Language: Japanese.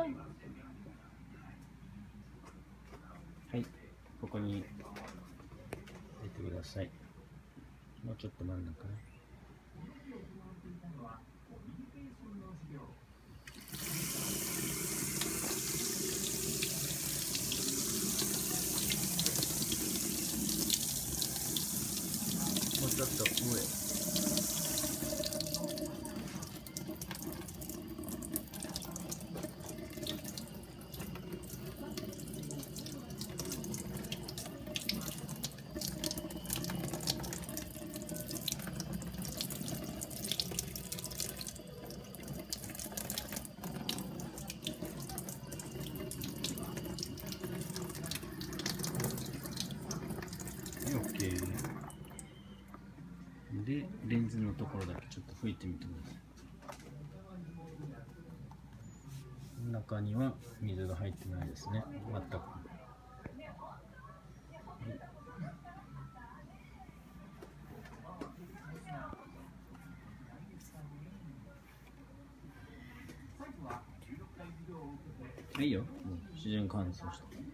はい、ここに入れてください。もうちょっと真ん中ね。もうちょっと上。OK で、レンズのところだけちょっと拭いてみてください。中には水が入ってないですね、全く。いいよ、自然乾燥して。